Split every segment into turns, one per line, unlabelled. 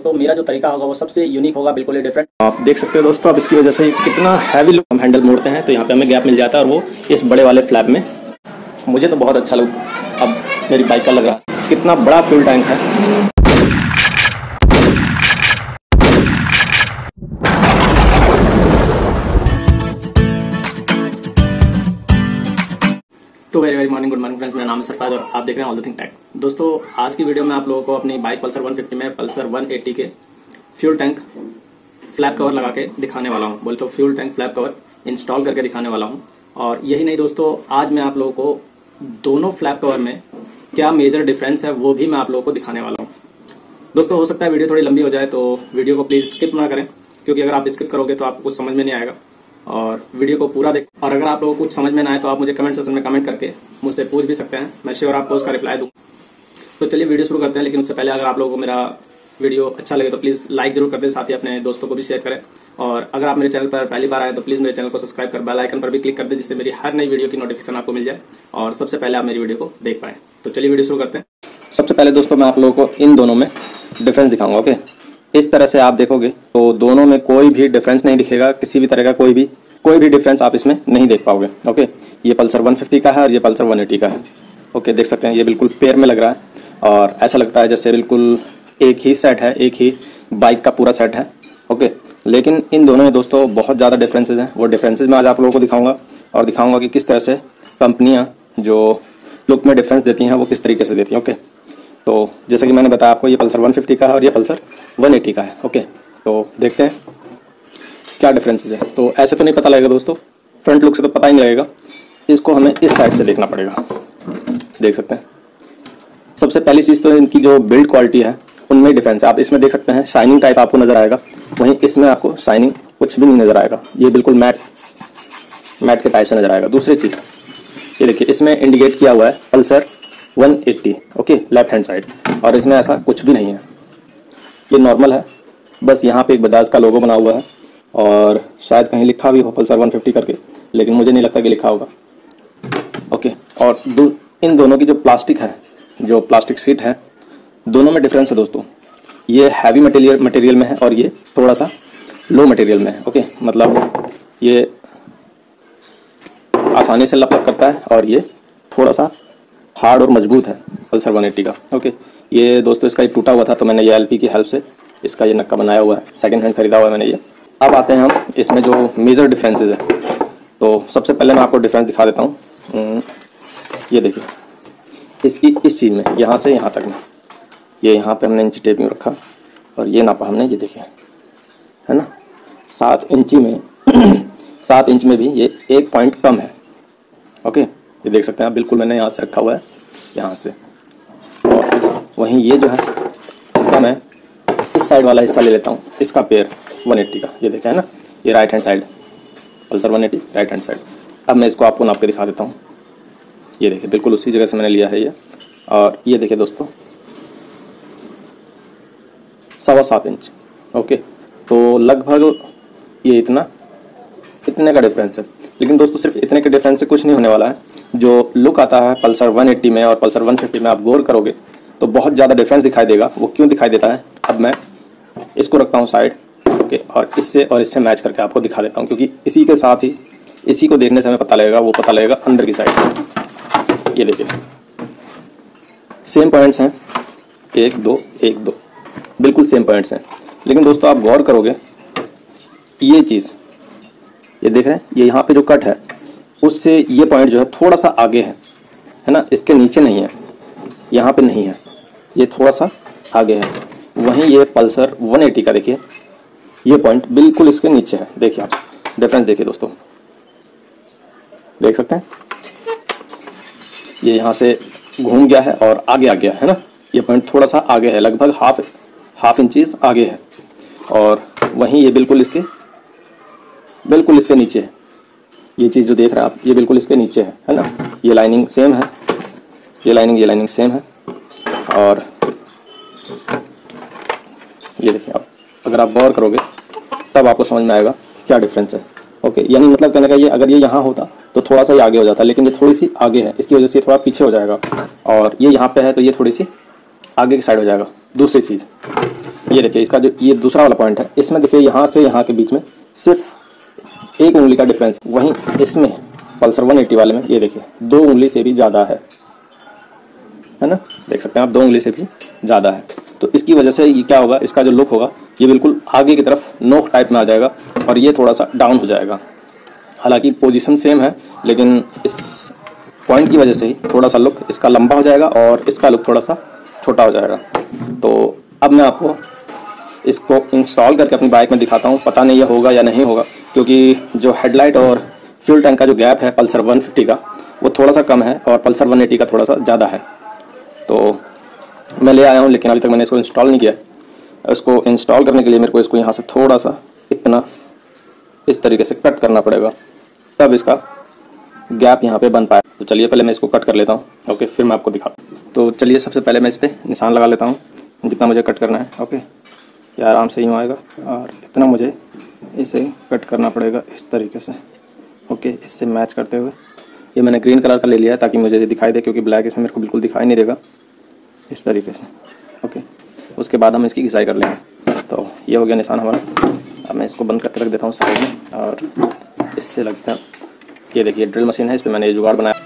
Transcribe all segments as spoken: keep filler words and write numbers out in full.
दोस्तों मेरा जो तरीका होगा वो सबसे यूनिक होगा, बिल्कुल ही डिफरेंट। आप देख सकते हो दोस्तों, अब इसकी वजह से कितना हैवी लुक हम हैंडल मोड़ते हैं तो यहाँ पे हमें गैप मिल जाता है और वो इस बड़े वाले फ्लैप में। मुझे तो बहुत अच्छा लुक अब मेरी बाइक का लग रहा है। कितना बड़ा फ्यूल टैंक है। तो very very morning, good morning friends, मेरा नाम है सरफराज और आप देख रहे हैं ऑल द थिंग टेक। दोस्तों आज की वीडियो में आप लोगों को अपनी बाइक पल्सर वन फिफ्टी में पल्सर वन एटी के फ्यूल टैंक फ्लैप कवर लगा के दिखाने वाला हूँ। बोले तो fuel tank flap cover install करके दिखाने वाला हूँ। और यही नहीं दोस्तों, आज मैं आप लोगों को दोनों फ्लैप कवर में क्या मेजर डिफरेंस है वो भी मैं आप लोगों को दिखाने वाला हूँ। दोस्तों हो सकता है वीडियो थोड़ी लंबी हो जाए, तो वीडियो को प्लीज स्किप ना करें, क्योंकि अगर आप स्किप करोगे तो आपको कुछ समझ में नहीं आएगा। और वीडियो को पूरा देखें, और अगर आप लोगों को कुछ समझ में ना आए तो आप मुझे कमेंट सेक्शन में कमेंट करके मुझसे पूछ भी सकते हैं, मैं श्योर आपको उसका रिप्लाई दूँ। तो चलिए वीडियो शुरू करते हैं, लेकिन उससे पहले अगर आप लोगों को मेरा वीडियो अच्छा लगे तो प्लीज़ लाइक जरूर कर दें, साथ ही अपने दोस्तों को भी शेयर करें। और अगर आप मेरे चैनल पर पहली बार आए तो प्लीज़ मेरे चैनल को सब्सक्राइब कर बेल आइकन पर भी क्लिक कर दें, जिससे मेरी हर नई वीडियो की नोटिफिकेशन आपको मिल जाए और सबसे पहले आप मेरी वीडियो को देख पाएँ। तो चलिए वीडियो शुरू करते हैं। सबसे पहले दोस्तों मैं आप लोगों को इन दोनों में डिफरेंस दिखाऊंगा। ओके, इस तरह से आप देखोगे तो दोनों में कोई भी डिफरेंस नहीं दिखेगा, किसी भी तरह का कोई भी कोई भी डिफरेंस आप इसमें नहीं देख पाओगे। ओके, ये पल्सर वन फिफ्टी का है और ये पल्सर वन एटी का है। ओके, देख सकते हैं ये बिल्कुल पेयर में लग रहा है और ऐसा लगता है जैसे बिल्कुल एक ही सेट है, एक ही बाइक का पूरा सेट है। ओके, लेकिन इन दोनों में दोस्तों बहुत ज़्यादा डिफरेंसेज हैं। वो डिफरेंसेज मैं आज आप लोगों को दिखाऊंगा और दिखाऊंगा कि किस तरह से कंपनियाँ जो लुक में डिफरेंस देती हैं वो किस तरीके से देती हैं। ओके, तो जैसे कि मैंने बताया आपको, ये पल्सर वन फिफ्टी का है और ये पल्सर वन एटी का है। ओके, तो देखते हैं क्या डिफरेंसेज है। तो ऐसे तो नहीं पता लगेगा दोस्तों, फ्रंट लुक से तो पता ही नहीं लगेगा, इसको हमें इस साइड से देखना पड़ेगा। देख सकते हैं सबसे पहली चीज़ तो इनकी जो बिल्ड क्वालिटी है उनमें डिफरेंस है। आप इसमें देख सकते हैं शाइनिंग टाइप आपको नजर आएगा, वहीं इसमें आपको शाइनिंग कुछ भी नहीं नजर आएगा, ये बिल्कुल मैट मैट के टाइप से नजर आएगा। दूसरी चीज़ ये देखिए, इसमें इंडिकेट किया हुआ है Pulsar one eighty. Okay, left hand side, और इसमें ऐसा कुछ भी नहीं है, ये नॉर्मल है। बस यहाँ पे एक बजाज का लोगो बना हुआ है और शायद कहीं लिखा भी हो पल्सर वन फिफ्टी करके, लेकिन मुझे नहीं लगता कि लिखा होगा। ओके, और दो इन दोनों की जो प्लास्टिक है, जो प्लास्टिक सीट है, दोनों में डिफरेंस है दोस्तों। ये हैवी मटेरियल मटेरियल में है और ये थोड़ा सा लो मटेरियल में है। ओके, मतलब ये आसानी से लपक करता है और ये थोड़ा सा हार्ड और मजबूत है पल्सर वन एटी का। ओके, ये दोस्तों इसका एक टूटा हुआ था तो मैंने ये एलपी की हेल्प से इसका ये नक्का बनाया हुआ है, सेकंड हैंड खरीदा हुआ है मैंने ये। अब आते हैं हम इसमें जो मेजर डिफरेंसेस है, तो सबसे पहले मैं आपको डिफरेंस दिखा देता हूँ। ये देखिए, इसकी इस चीज़ में यहाँ से यहाँ तक में, ये यहाँ पे हमने इंची टेप में रखा और ये नापा हमने, ये देखिए है ना, सात इंची में सात इंच में भी ये एक पॉइंट कम है। ओके, ये देख सकते हैं आप, बिल्कुल मैंने यहाँ से रखा हुआ है, यहाँ से। और वहीं ये जो है इसका मैं इस साइड वाला हिस्सा ले लेता हूँ, इसका पेयर वन एटी का, ये देखें है ना, ये right hand side Pulsar one eighty right hand side. अब मैं इसको आपको नाप के दिखा देता हूँ। ये देखिए बिल्कुल उसी जगह से मैंने लिया है ये, और ये देखिए दोस्तों सवा सात इंच। ओके, तो लगभग ये इतना इतने का डिफरेंस है। लेकिन दोस्तों सिर्फ इतने के डिफरेंस से कुछ नहीं होने वाला है। जो लुक आता है पल्सर वन एटी में और पल्सर वन फिफ्टी में, आप गौर करोगे तो बहुत ज़्यादा डिफरेंस दिखाई देगा। वो क्यों दिखाई देता है, अब मैं इसको रखता हूँ साइड। ओके, और इससे और इससे मैच करके आपको दिखा देता हूँ, क्योंकि इसी के साथ ही इसी को देखने से हमें पता लगेगा, वो पता लगेगा अंदर की साइड से। ये देखिए सेम पॉइंट्स हैं, एक दो एक दो बिल्कुल सेम पॉइंट्स हैं। लेकिन दोस्तों आप गौर करोगे, ये चीज़ ये देख रहे हैं, ये यहाँ पे जो कट है उससे ये पॉइंट जो है थोड़ा सा आगे है है ना, इसके नीचे नहीं है, यहाँ पे नहीं है, ये थोड़ा सा आगे है। वहीं ये पल्सर वन एटी का देखिए, ये पॉइंट बिल्कुल इसके नीचे है। देखिए आप डिफरेंस देखिए दोस्तों, देख सकते हैं ये यहाँ से घूम गया है और आगे आ गया है ना, ये पॉइंट थोड़ा सा आगे है, लगभग हाफ हाफ इंचीज आगे है। और वहीं ये बिल्कुल इसके बिल्कुल इसके नीचे है, ये चीज़ जो देख रहे हैं आप, ये बिल्कुल इसके नीचे है है ना। ये लाइनिंग सेम है, ये लाइनिंग ये लाइनिंग सेम है। और ये देखिए आप, अगर आप गौर करोगे तब आपको समझ में आएगा क्या डिफरेंस है। ओके, यानी मतलब कहने का ये, अगर ये यहाँ होता तो थोड़ा सा ये आगे हो जाता, लेकिन ये थोड़ी सी आगे है, इसकी वजह से ये थोड़ा पीछे हो जाएगा। और ये यहाँ पे है तो ये थोड़ी सी आगे की साइड हो जाएगा। दूसरी चीज़ ये देखिए इसका जो ये दूसरा वाला पॉइंट है, इसमें देखिए यहाँ से यहाँ के बीच में सिर्फ एक उंगली का डिफरेंस, वहीं इसमें पल्सर वन एटी वाले में ये देखिए दो उंगली से भी ज़्यादा है, है ना, देख सकते हैं आप, दो उंगली से भी ज़्यादा है। तो इसकी वजह से ये क्या होगा, इसका जो लुक होगा ये बिल्कुल आगे की तरफ नोक टाइप में आ जाएगा और ये थोड़ा सा डाउन हो जाएगा। हालांकि पोजीशन सेम है, लेकिन इस पॉइंट की वजह से ही थोड़ा सा लुक इसका लंबा हो जाएगा और इसका लुक थोड़ा सा छोटा हो जाएगा। तो अब मैं आपको इसको इंस्टॉल करके अपनी बाइक में दिखाता हूँ। पता नहीं ये होगा या नहीं होगा, क्योंकि जो हेडलाइट और फ्यूल टैंक का जो गैप है पल्सर वन फिफ्टी का वो थोड़ा सा कम है और पल्सर वन एटी का थोड़ा सा ज़्यादा है। तो मैं ले आया हूँ, लेकिन अभी तक मैंने इसको इंस्टॉल नहीं किया। इसको इंस्टॉल करने के लिए मेरे को इसको यहाँ से थोड़ा सा इतना इस तरीके से कट करना पड़ेगा, तब इसका गैप यहाँ पे बन पाए। तो चलिए पहले मैं इसको कट कर लेता हूँ, ओके, फिर मैं आपको दिखाता हूँ। तो चलिए सबसे पहले मैं इस पर निशान लगा लेता हूँ जितना मुझे कट करना है, ओके। ये आराम से यूँ आएगा और इतना मुझे इसे कट करना पड़ेगा इस तरीके से, ओके, इससे मैच करते हुए। ये मैंने ग्रीन कलर का ले लिया है ताकि मुझे ये दिखाई दे, क्योंकि ब्लैक इसमें मेरे को बिल्कुल दिखाई नहीं देगा, इस तरीके से, ओके। उसके बाद हम इसकी घिसाई कर लेंगे। तो ये हो गया निशान हमारा। अब मैं इसको बंद करके रख देता हूँ साइड में और इससे लगता है, ये देखिए ड्रिल मशीन है, इस पर मैंने ये जुगाड़ बनाया।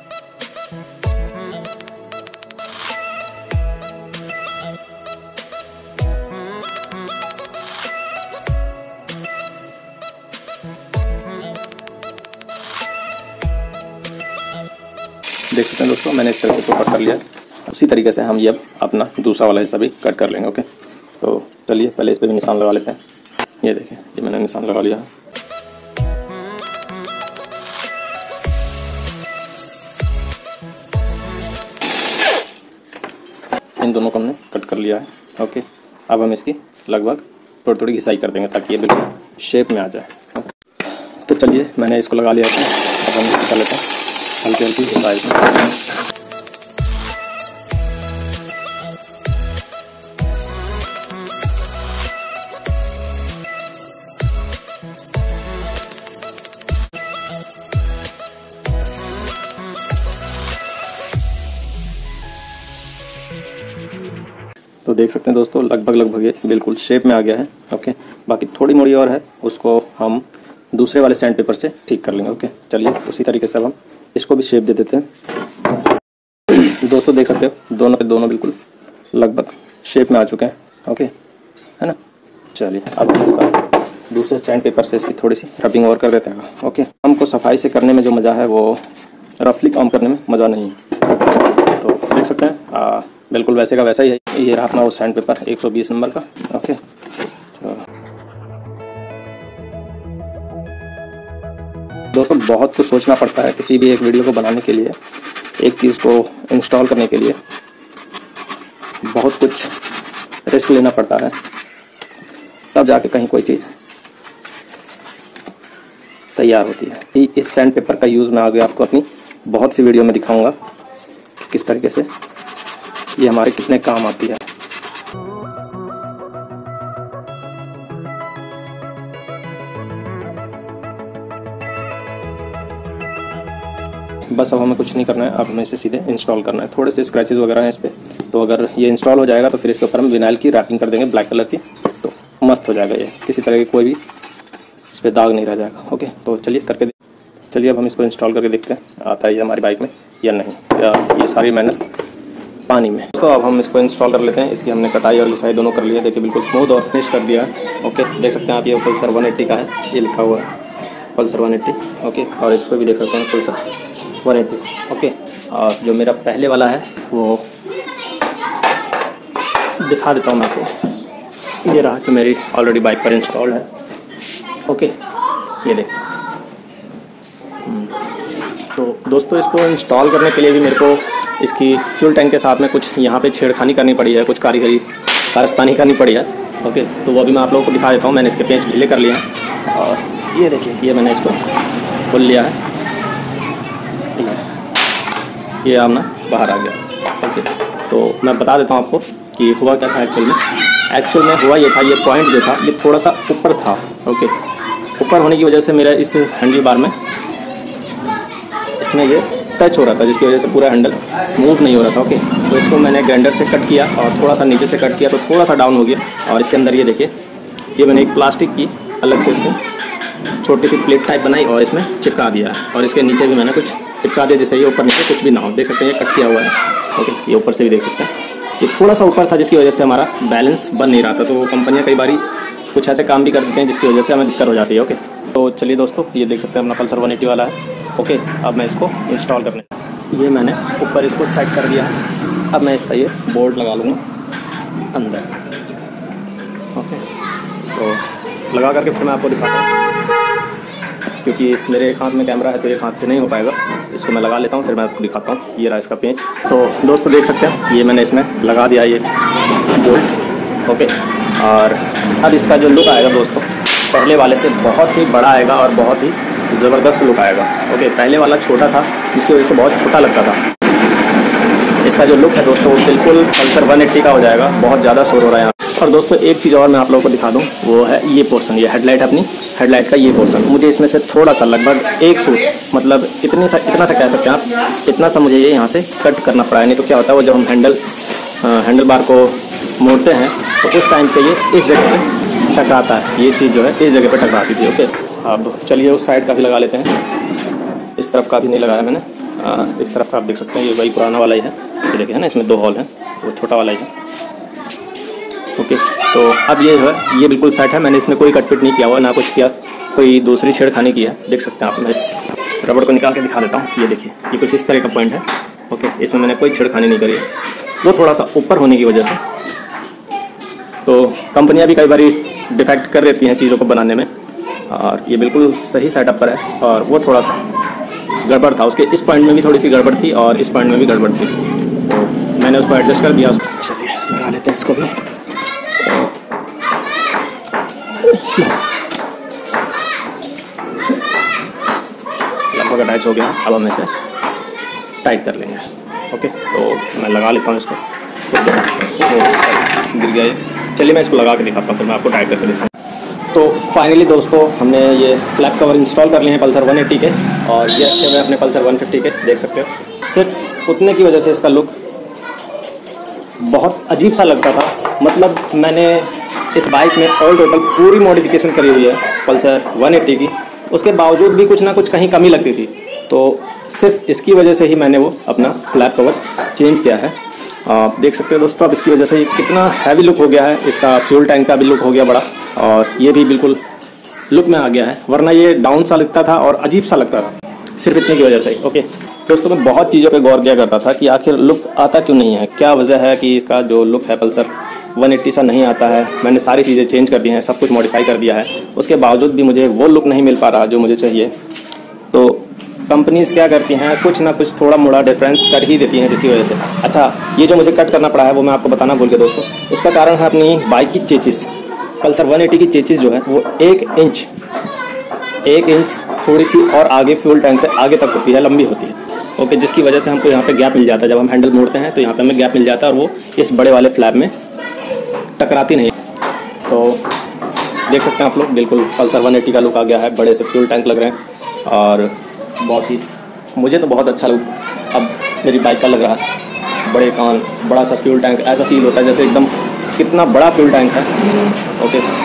देख सकते हैं दोस्तों, मैंने इस तरीके से कट कर लिया। उसी तरीके से हम ये अब अपना दूसरा वाला हिस्सा भी कट कर लेंगे, ओके। तो चलिए पहले इस पर भी निशान लगा लेते हैं। ये देखिए ये मैंने निशान लगा लिया। इन दोनों को हमने कट कर लिया है, ओके। अब हम इसकी लगभग थोड़ी थोड़ी घिसाई कर देंगे ताकि ये बिल्कुल शेप में आ जाए, ओके। तो चलिए मैंने इसको लगा लिया है, अब हम इसको कर लेते हैं हल्की हल्की घिसाई। तो देख सकते हैं दोस्तों, लगभग लगभग ये बिल्कुल शेप में आ गया है, ओके। बाकी थोड़ी मोड़ी और है, उसको हम दूसरे वाले सैंड पेपर से ठीक कर लेंगे, ओके। चलिए उसी तरीके से अब हम इसको भी शेप दे देते हैं। दोस्तों देख सकते हो दोनों पे दोनों बिल्कुल लगभग शेप में आ चुके हैं, ओके, है ना। चलिए अब हम इसका दूसरे सैंड पेपर से इसकी थोड़ी सी रबिंग और कर देते हैं, ओके। हमको सफाई से करने में जो मज़ा है वो रफली काम करने में मज़ा नहीं है। तो देख सकते हैं आ, बिल्कुल वैसे का वैसा ही है। ये रहा अपना वो सैंड पेपर एक सौ बीस नंबर का, ओके। दोस्तों बहुत कुछ सोचना पड़ता है किसी भी एक वीडियो को बनाने के लिए, एक चीज़ को इंस्टॉल करने के लिए बहुत कुछ रिस्क लेना पड़ता है, तब जाके कहीं कोई चीज़ तैयार होती है। इस सैंड पेपर का यूज़ मैं आगे आपको अपनी बहुत सी वीडियो में दिखाऊंगा कि किस तरीके से ये हमारे कितने काम आती है। बस अब हमें कुछ नहीं करना है, अब हमें इसे सीधे इंस्टॉल करना है। थोड़े से स्क्रैचेस वगैरह हैं इस पर, तो अगर ये इंस्टॉल हो जाएगा तो फिर इसके ऊपर हम विनाइल की रैपिंग कर देंगे ब्लैक कलर की, तो मस्त हो जाएगा। ये किसी तरह की कोई भी इस पर दाग नहीं रह जाएगा, ओके। तो चलिए करके चलिए अब हम इसको इंस्टॉल करके देखते हैं आता है ये हमारी बाइक में या नहीं, या ये सारी मेहनत पानी में। तो अब हम इसको इंस्टॉल कर लेते हैं। इसकी हमने कटाई और घिसाई दोनों कर लिया, देखिए बिल्कुल स्मूथ और फिनिश कर दिया है, ओके। देख सकते हैं आप ये पल्सर वन एट्टी का है, ये लिखा हुआ है पल्सर वन एट्टी, ओके। और इस पर भी देख सकते हैं पल्सर वन एट्टी, ओके। और जो मेरा पहले वाला है वो दिखा देता हूँ मैं आपको। ये रहा जो मेरी ऑलरेडी बाइक पर इंस्टॉल है, ओके। ये देखिए। तो दोस्तों इसको इंस्टॉल करने के लिए भी मेरे को इसकी फ्यूल टैंक के साथ में कुछ यहाँ पे छेड़खानी करनी पड़ी है, कुछ कारीगरी कारस्तानी करनी पड़ी है, ओके। तो वो अभी मैं आप लोगों को दिखा देता हूँ। मैंने इसके पेंच ढीले कर लिए हैं और ये देखिए ये मैंने इसको खोल लिया है, ये आमना बाहर आ गया, ओके। तो मैं बता देता हूँ आपको कि हुआ क्या था एक्चुअल में। एक्चुअल में हुआ ये था, ये पॉइंट जो था ये थोड़ा सा ऊपर था, ओके। ऊपर होने की वजह से मेरा इस हैंडल बार में इसमें ये टच हो रहा था, जिसकी वजह से पूरा हैंडल मूव नहीं हो रहा था। ओके, तो इसको मैंने ग्राइंडर से कट किया और थोड़ा सा नीचे से कट किया तो थोड़ा सा डाउन हो गया। और इसके अंदर ये देखिए, ये मैंने एक प्लास्टिक की अलग से इसको छोटी सी प्लेट टाइप बनाई और इसमें चिपका दिया है। और इसके नीचे भी मैंने कुछ चिपका दिया, जिससे ये ऊपर नीचे कुछ भी ना हो। देख सकते हैं ये कट किया हुआ है। ओके, ये ऊपर से भी देख सकते हैं, ये थोड़ा सा ऊपर था, जिसकी वजह से हमारा बैलेंस बन नहीं रहा था। तो कंपनियाँ कई बारी कुछ ऐसे काम भी कर देते हैं जिसकी वजह से हमें दिक्कत हो जाती है। ओके, तो चलिए दोस्तों, ये देख सकते हैं अपना पल्सर वन एटी वाला है। ओके, अब मैं इसको इंस्टॉल करने, ये मैंने ऊपर इसको सेट कर दिया है। अब मैं इसका ये बोर्ड लगा लूँगा अंदर। ओके, तो लगा करके फिर मैं आपको दिखाता हूँ, क्योंकि मेरे एक हाथ में कैमरा है तो एक हाथ से नहीं हो पाएगा। इसको मैं लगा लेता हूँ, फिर मैं आपको दिखाता हूँ। ये रहा इसका पेंच। तो दोस्तों देख सकते हैं, ये मैंने इसमें लगा दिया ये बोल्ट। ओके, और अब इसका जो लुक आएगा दोस्तों, पहले वाले से बहुत ही बड़ा आएगा और बहुत ही ज़बरदस्त लुक आएगा। ओके, पहले वाला छोटा था, जिसकी वजह से बहुत छोटा लगता था। इसका जो लुक है दोस्तों, वो बिल्कुल पल्सर वन एटी का हो जाएगा। बहुत ज़्यादा शोर हो रहा है यहाँ। और दोस्तों एक चीज़ और मैं आप लोगों को दिखा दूँ, वो है ये पोर्शन, ये हेडलाइट है अपनी हेडलाइट का ये पोर्शन। मुझे इसमें से थोड़ा सा, लगभग एक सूट, मतलब इतनी सा इतना सा कह सकते हैं आप, इतना सा मुझे ये यहाँ से कट करना पड़ा है। नहीं तो क्या होता है, वो जब हम हैंडल हैंडल बार को मोड़ते हैं तो उस टाइम पे ये इस जगह पे टकराता है। ये चीज़ जो है इस जगह पे टकराती थी। ओके, अब चलिए उस साइड का भी लगा लेते हैं। इस तरफ का भी नहीं लगाया मैंने, आ, इस तरफ का आप देख सकते हैं, ये वही पुराना वाला ही है। ये देखिए है ना, इसमें दो हॉल हैं, वो छोटा वाला ही है। ओके, तो अब ये जो है ये बिल्कुल सेट है। मैंने इसमें कोई कटपिट नहीं किया हुआ, ना कुछ किया, कोई दूसरी छेड़खानी की है। देख सकते हैं आप, मैं इस रबड़ को निकाल के दिखा देता हूँ। ये देखिए, ये कुछ इस तरह का पॉइंट है। ओके, इसमें मैंने कोई छेड़खानी नहीं करी है, वो थोड़ा सा ऊपर होने की वजह से। तो कंपनियां भी कई बार डिफेक्ट कर देती हैं चीज़ों को बनाने में, और ये बिल्कुल सही सेटअप पर है। और वो थोड़ा सा गड़बड़ था, उसके इस पॉइंट में भी थोड़ी सी गड़बड़ थी और इस पॉइंट में भी गड़बड़ थी, तो मैंने उसको एडजस्ट कर दिया। चलिए लगा लेते हैं इसको भी। लगभग अटैच हो गया, अब हम इसे टाइट कर लेंगे। ओके, तो मैं लगा लेता हूँ इसको। तो गिर गया, चलिए मैं इसको लगा के दिखाता हूँ, फिर मैं आपको टाइट करके दिखाऊँ। तो फाइनली दोस्तों, हमने ये फ्लैप कवर इंस्टॉल कर लिए हैं पल्सर वन एटी के, और ये अच्छे हुए अपने पल्सर वन फिफ्टी के। देख सकते हो, सिर्फ उतने की वजह से इसका लुक बहुत अजीब सा लगता था। मतलब मैंने इस बाइक में ऑल टोटल पूरी मॉडिफिकेशन करी हुई है पल्सर वन एटी की, उसके बावजूद भी कुछ ना कुछ कहीं कमी लगती थी। तो सिर्फ इसकी वजह से ही मैंने वो अपना फ्लैप कवर चेंज किया है। आप देख सकते हो दोस्तों, अब इसकी वजह से कितना हैवी लुक हो गया है। इसका फ्यूल टैंक का भी लुक हो गया बड़ा, और ये भी बिल्कुल लुक में आ गया है, वरना ये डाउन सा लगता था और अजीब सा लगता था, सिर्फ इतने की वजह से। ओके दोस्तों, मैं बहुत चीज़ों पे गौर किया करता था कि आखिर लुक आता क्यों नहीं है, क्या वजह है कि इसका जो लुक है पल्सर वन एटी सा नहीं आता है। मैंने सारी चीज़ें चेंज कर दी हैं, सब कुछ मॉडिफाई कर दिया है, उसके बावजूद भी मुझे वो लुक नहीं मिल पा रहा जो मुझे चाहिए। तो कंपनीज क्या करती हैं, कुछ ना कुछ थोड़ा मोड़ा डिफरेंस कर ही देती हैं, जिसकी वजह से। अच्छा, ये जो मुझे कट करना पड़ा है वो मैं आपको बताना भूल गया दोस्तों, उसका कारण है अपनी बाइक की चेचिस। पल्सर वन एटी की चेचिस जो है वो एक इंच एक इंच थोड़ी सी और आगे फ्यूल टैंक से आगे तक होती है, लंबी होती है। ओके, जिसकी वजह से हमको यहाँ पे गैप मिल जाता है। जब हम हैंडल मोड़ते हैं तो यहाँ पे हमें गैप मिल जाता है और वो इस बड़े वाले फ्लैप में टकराती नहीं। तो देख सकते हैं आप लोग, बिल्कुल पल्सर वन एटी का लुक आ गया है, बड़े से फ्यूल टैंक लग रहे हैं और बहुत ही, मुझे तो बहुत अच्छा लुक अब मेरी बाइक का लग रहा है। बड़े कान, बड़ा सा फ्यूल टैंक, ऐसा फील होता है जैसे एकदम कितना बड़ा फ्यूल टैंक है। ओके,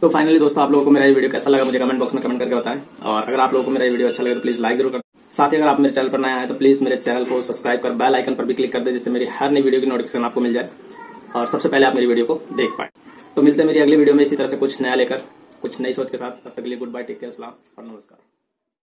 तो फाइनली दोस्तों, आप लोगों को मेरा ये वीडियो कैसा लगा मुझे कमेंट बॉक्स में कमेंट करके बताएं। और अगर आप लोगों को मेरा ये वीडियो अच्छा लगे तो प्लीज लाइक जरूर कर। साथ ही अगर आप मेरे चैनल पर नए आए तो प्लीज मेरे चैनल को सब्सक्राइब कर बेल आइकन पर भी क्लिक कर दे, जिससे मेरी हर नई वीडियो की नोटिफिकेशन आपको मिल जाए और सबसे पहले आप मेरी वीडियो को देख पाए। तो मिलते हैं मेरी अगली वीडियो में इसी तरह से कुछ नया लेकर, कुछ नई सोच के साथ। तब तक के लिए गुड बाय, टेक केयर, सलाम और नमस्कार।